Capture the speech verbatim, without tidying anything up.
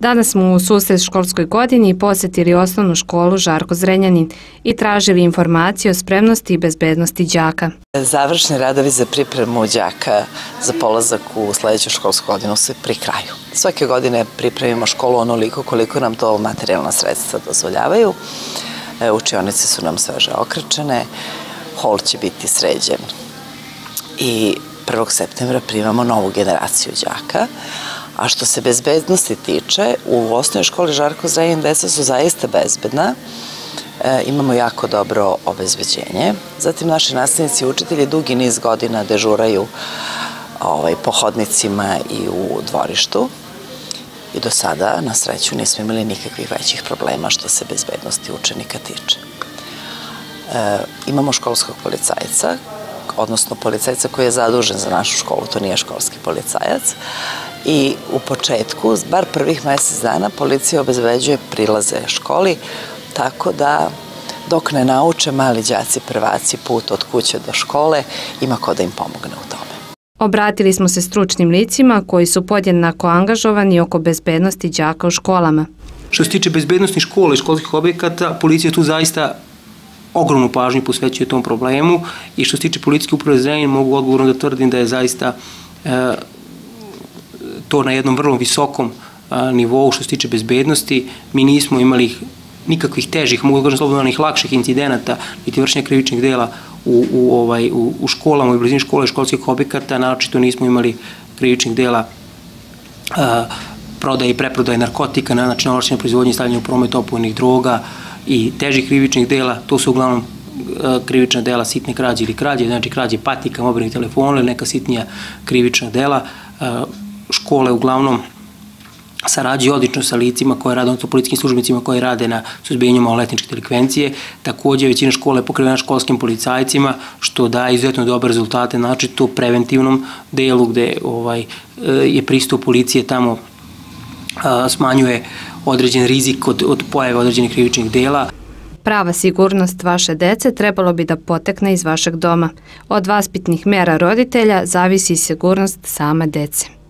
Danas smo u susret školskoj godini posjetili osnovnu školu Žarko Zrenjanin i tražili informacije o spremnosti i bezbednosti đaka. Završni radovi za pripremu đaka za polazak u sledeću školsku godinu su pri kraju. Svake godine pripremimo školu onoliko koliko nam to materijalna sredstva dozvoljavaju. Učionice su nam sveže okrečene, hol će biti sređen i prvog septembra primamo novu generaciju đaka. A što se bezbednosti tiče, u osnovnoj školi Žarko Zrenjanin deca su zaista bezbedna. Imamo jako dobro obezbeđenje. Zatim naši nastavnici i učitelji dugi niz godina dežuraju po hodnicima i u dvorištu. I do sada, na sreću, nismo imali nikakvih većih problema što se bezbednosti učenika tiče. Imamo školskog policajca, odnosno policajca koji je zadužen za našu školu, to nije školski policajac. I u početku, bar prvih mesec dana, policija obezbeđuje prilaze školi, tako da dok ne nauče mali đaci prvaci put od kuće do škole, ima ko da im pomogne u tome. Obratili smo se stručnim licima koji su podjednako angažovani oko bezbednosti đaka u školama. Što se tiče bezbednosti škola i školskih objekata, policija tu zaista ogromnu pažnju posvećuje tom problemu i što se tiče policijske uprave Zrenjanin mogu odgovorno da tvrdim da je zaista to na jednom vrlo visokom nivou što se tiče bezbednosti. Mi nismo imali nikakvih težih, mogu da kažem slobodno, onih lakših incidenata niti vršenja krivičnih dela u školama, u blizini škola i školskih objekata, naročito nismo imali krivičnih dela prodaje i preprodaje narkotika, na način ovlašćene proizvodnje i stavljanja u promet opojnih droga i težih krivičnih dela. To su uglavnom krivična dela sitne krađe ili krađe, znači krađe patika, mobilnih telefona ili neka sitnija krivična dela. Škole uglavnom sarađuju odlično sa licima koje rade, odnosno policijskim službenicima koji rade na suzbijanju maloletničke delikvencije. Takođe, većina škole je pokrivena školskim policajcima, što daje izuzetno dobre rezultate, znači to u preventivnom delu gde je pristup policije tamo smanjuje određen rizik od pojave određenih krivičnih dela. Prava sigurnost vaše dece trebalo bi da potekne iz vašeg doma. Od vaspitnih mera roditelja zavisi sigurnost same dece.